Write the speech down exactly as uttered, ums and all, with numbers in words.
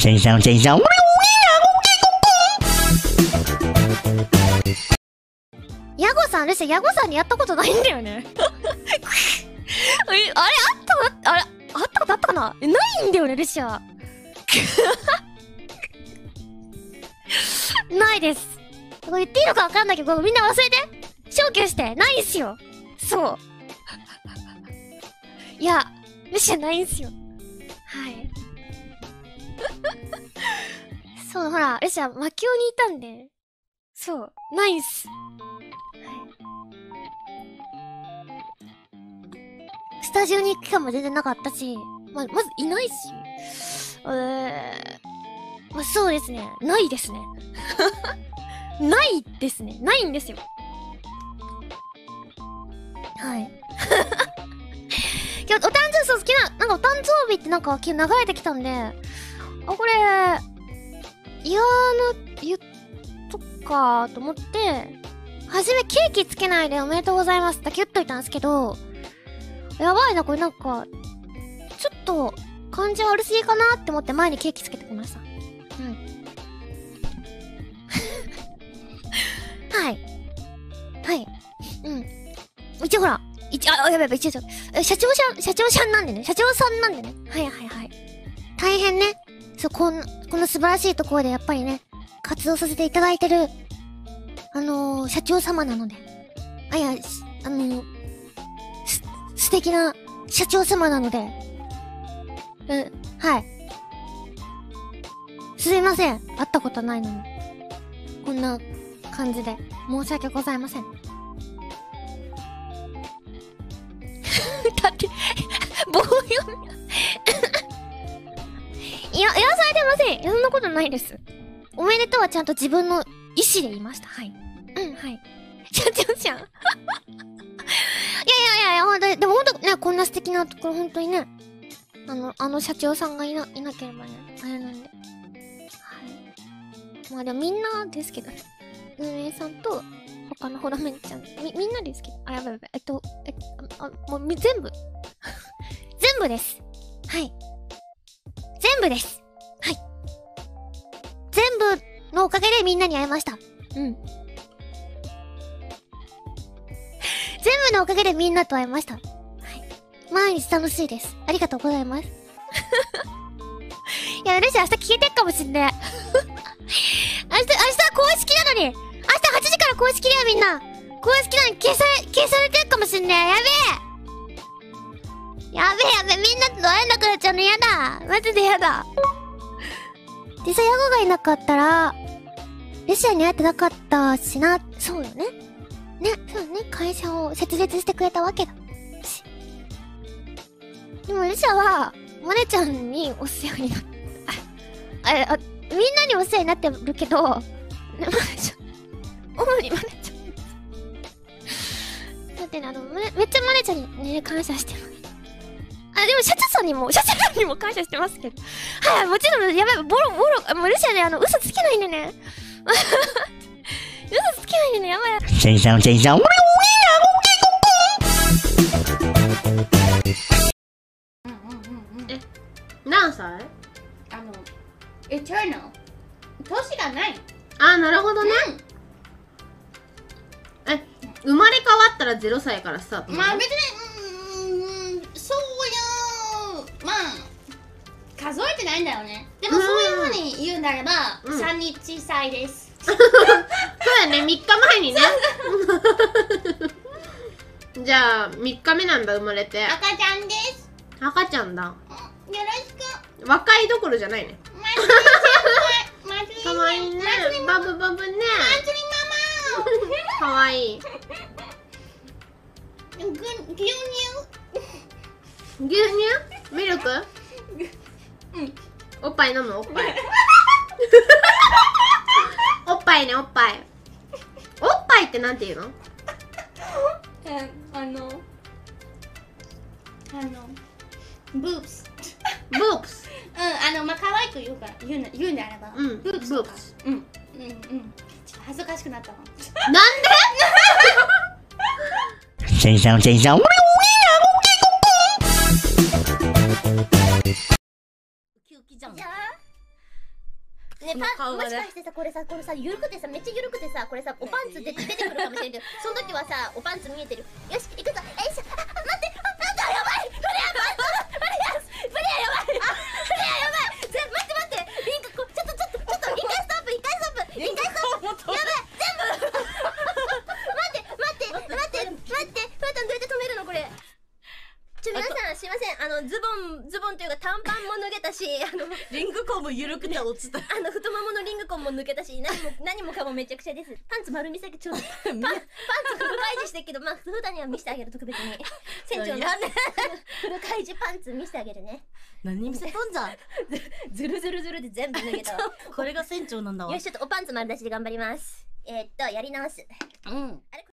先生先生ヤゴさん、ルシヤゴさんにやったことないんだよね。え、あれあったあれあったことあったかな。え、ないんだよね、ルシア。ないです。これ言っていいのかわかんないけど、みんな忘れて。消去して。ないんすよ。そう。いや、ルシアないんすよ。はい。そう、ほら、ルシア、マキオにいたんで。そう、ないんす。スタジオに行く期間も全然なかったし、ま、まずいないし、えー、まあ、そうですね。ないですね。ないですね。ないんですよ。はい。今日、お誕生日、そう、好きな、なんかお誕生日ってなんか、流れてきたんで、あ、これ、いやーな、言っとくかと思って、はじめケーキつけないでおめでとうございますだけ言っといたんですけど、やばいな、これなんか、ちょっと、感じ悪すぎかなって思って前にケーキつけてきました。うん。はい。はい。うん。一応ほら、一、あ、やばいやばい、一応、社長さん、社長さんなんでね。社長さんなんでね。はいはいはい。大変ね。そう、こん、この素晴らしいところでやっぱりね、活動させていただいてる、あのー、社長様なので。あ、いや、あのー、す、素敵な社長様なので。うん、はい。すいません。会ったことないのに。こんな感じで。申し訳ございません。だって、棒読み。いや、いや、されてません。そんなことないです。おめでとうはちゃんと自分の意思で言いました。はい。うん、はい。社長じゃん。いやいやいや、ほんとに、でもほんとね、こんな素敵なところ、ほんとにね、あの、あの社長さんがいな、いなければね、あれなんで。はい。まあでもみんなですけどね。運営さんと、他のホラメンちゃん、み、みんなですけど。あ、やばいやばい。えっと、えっと、あ、もうみ、全部。全部です。はい。全部です。はい。全部のおかげでみんなに会えました。うん。全部のおかげでみんなと会えました。はい。毎日楽しいです。ありがとうございます。いや、嬉しい。明日消えてっかもしんねえ。明日、明日公式なのに。明日はちじから公式だよみんな。公式なのに消され、消されてるかもしんねえ。やべえ。やべえやべえ。みんなと会えなくなっちゃうのやだ。マジでやだ。でさ、ヤゴがいなかったら、ルシアに会ってなかったしな。そうよね。ね、そうね。会社を設立してくれたわけだし。でもルシアは、マネちゃんにお世話になっ、あ、あ、あ、みんなにお世話になってるけど、マネちゃん、主にマネちゃん。だってね、あの、め、めっちゃマネちゃんにね、感謝してます。あ、でも、社長さんにも、社長さんにも感謝してますけど。はい、もちろん、やばい、ボロ、ボロ、もうルシアね、あの、嘘つけないんでね。嘘つけないんでね、やばい。 先生先生え、何歳？ あの、エターナル。年がない。 あー、なるほどね。うん、え、生まれ変わったらゼロさいからスタート。 まあ別に、うーん、そうよー。まあ、数えてないんだよね。でもそういうふうに言うならば、 うん、 さんにち歳です。 そうだね、みっかまえにね。じゃあ、みっかめなんだ、生まれて。 赤ちゃんです。 赤ちゃんだ。 よろしく。 若いどころじゃないね。 まつり先輩。 かわいいね。バブバブね。 まつりかわいい。 ママ。ぐ、牛乳。 牛乳？ミルク？ うん。 おっぱい飲む、おっぱい。おっぱいね、おっぱい。おっぱいってなんて言うの？ あの、あの、ブープス。 ブープス。 うん、あの、まあ、可愛く言うから、言うな、言うならば。 うん、 ブープス。 ブープス。 うん、うん、うん。ちょっと恥ずかしくなったわ。 なんで先生先生じゃん。 ね、 そのパン、も顔がねしかしてさ、これさ、これさ、緩くてさ、めっちゃ緩くてさ、これさ、おパンツ出て出てくるかもしれんけど、その時はさ、おパンツ見えてる。よし、行くぞ。えいしょ。あ、待って、あ、なんだ、やばい。フレアパンツ。フレア、フレアやばい。あ、フレアやばい。ぜ、待って待って。リンク、こ、ちょっとちょっと、ちょっと、一回ストップ、一回ストップ。一回ストップ。やばい、全部。待って、待って、待って、待って。ふわたんどうやって止めるのこれ。ちょ、皆さん、すいません。あの、ズボン、ズボンというか短パンも脱げたし、あの、 リングコーム緩くて落ちた。 あの、太もものリングコンも抜けたし、何も、何もかもめちゃくちゃです。パンツ丸見せ、ちょっと、パン、パンツフル開示してるけど、まあ、普段には見せてあげる、特別に。船長の、 やねフル開示パンツ見せてあげるね。 何見せとんじゃん。 ずるずるずるで全部脱げたわ。 これが船長なんだわ。 よし、ちょっとおパンツ丸出しで頑張ります。えー、っと、やり直す。 うん。 あれ